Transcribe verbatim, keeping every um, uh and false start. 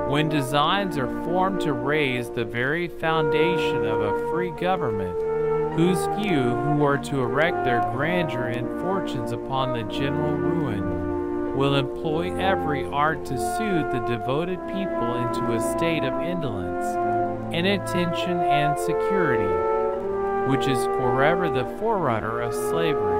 When designs are formed to raise the very foundation of a free government, whose few who are to erect their grandeur and fortunes upon the general ruin, will employ every art to soothe the devoted people into a state of indolence, inattention, and security, which is forever the forerunner of slavery.